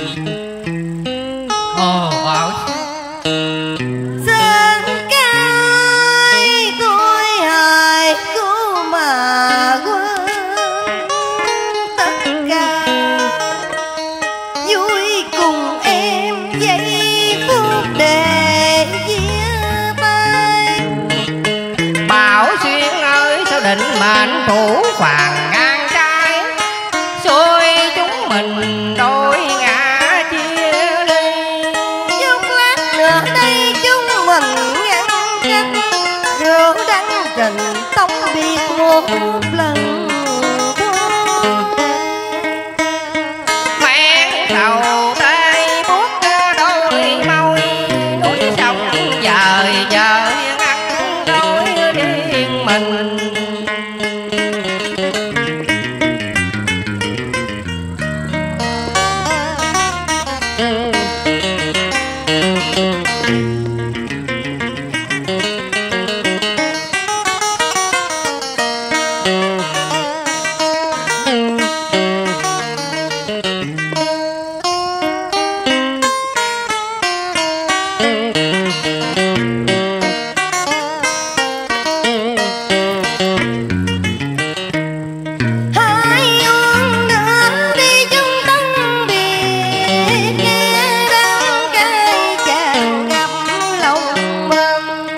Ồ bảo Sơn cay tôi hài cứu mà quên tất cả, vui cùng em giây phút để chia tay. Bảo Xuyên ơi sao định mệnh thủ phàn ngang trái, xuôi chúng mình đôi ngã chia ly. Chút lát nữa đây chúng mình ngăn cách, rượu đắng trình tông biệt một lần thôi. Mẹn đầu tay buốt đôi môi, núi sông dời dời ngăn đôi riêng mình. Hai uống nữa đi chung tân biệt, nghe đắng cay chàng ngập lòng mình.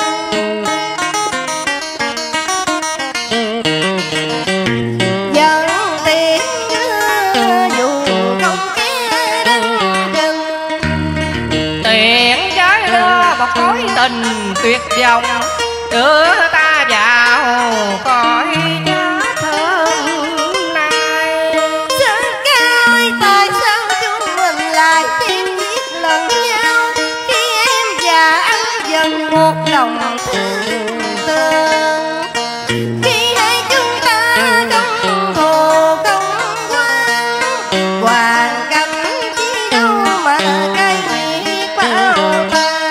Dẫn tiếng dù không nghe đắng rừng, Tiện trái lơ một khối tình tuyệt vọng, đưa ta vào cõi nhớ thơm nay. Sơn cay tại sao chúng mình lại chém giết lần nhau, khi em và anh dần một lòng thương tương. Khi hai chúng ta không thù không quên, hoàn cảnh chi đâu mà cay nghiệt bao ta.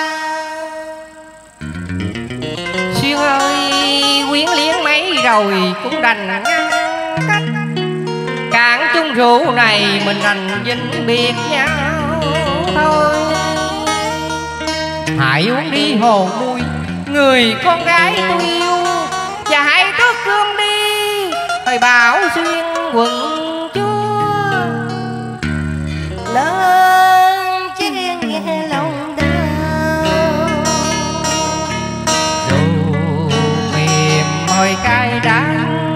Xuyên ơi quyến liếng mấy rồi cũng đành ngăn cách, cạn chung rượu này mình đành vĩnh biệt nhau thôi. Hãy uống đi hồ mui người con gái tôi yêu, và hãy tước cơm đi thời Bảo Xuyên quận chúa. Lớn chen nghe lòng đau, Rượu mềm môi cay đắng,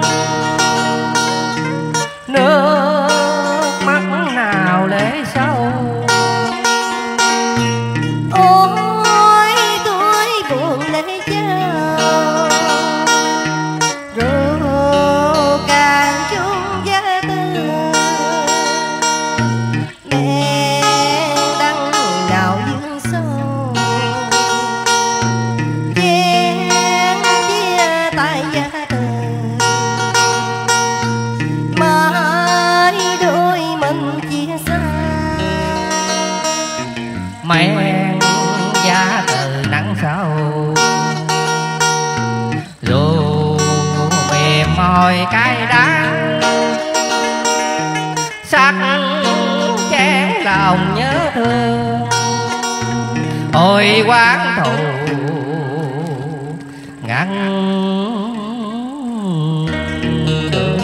nước mắt nào lệ sâu. ôi tôi buồn lấy chờ, rượu càng chung giá tư. Mẹ đắng nào dương sâu, chén chia tay giá từ. Mai đôi mình chia xa, Mẹn giá từ nắng sâu, rượu mềm môi cay đắng, sắc chén lòng nhớ thương. Ôi quán thù ngăn đường.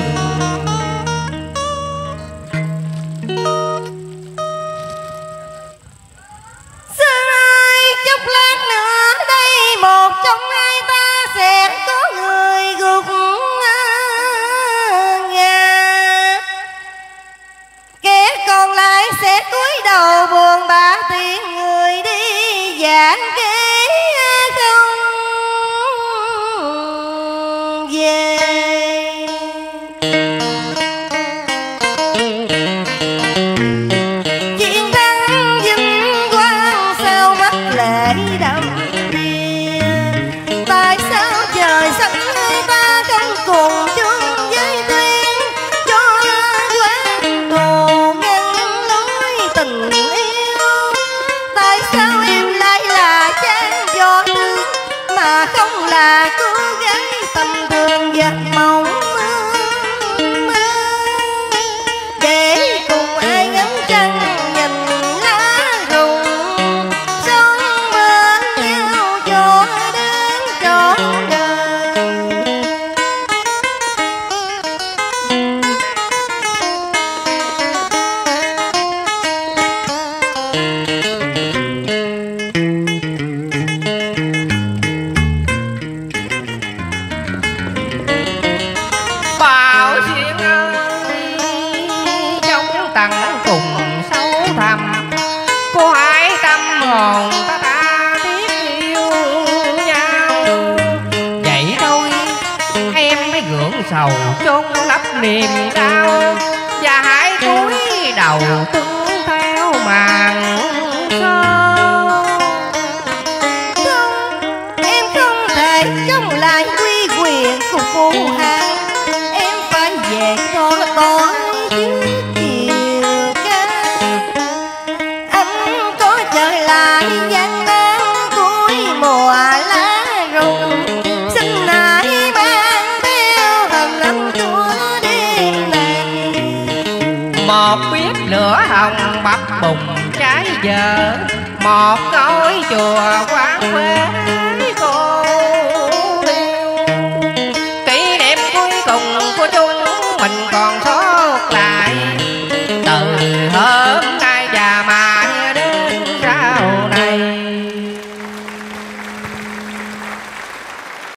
Sơn ơi chốc lát nữa đây một trong hai ta sẽ có người gục ngã, kẻ còn lại sẽ cúi đầu buồn bã tiếng người đi giảng kế không về. Chiến thắng vinh quang sao mắt lệ đầm đìa, tại sao trời xanh hai ta không cùng chung với tuyến, cho quán thù ngăn lối tình yêu. tận cùng sâu thẳm. Cô hãy tâm hồn ta ta biết yêu nhau. Vậy thôi em mới gượng sầu chôn lấp niềm đau, và hãy cúi đầu tuân theo màn sâu. Em không thể chống lại quy quyền của phụ hoàng, em phải về có tối trước chiều ca. Anh có trở lại gian nan cuối mùa lá rụng, xin hãy mang theo hầm lắm chúa đêm này. Một biết lửa hồng bập bùng cháy giờ, một ngôi chùa quán quế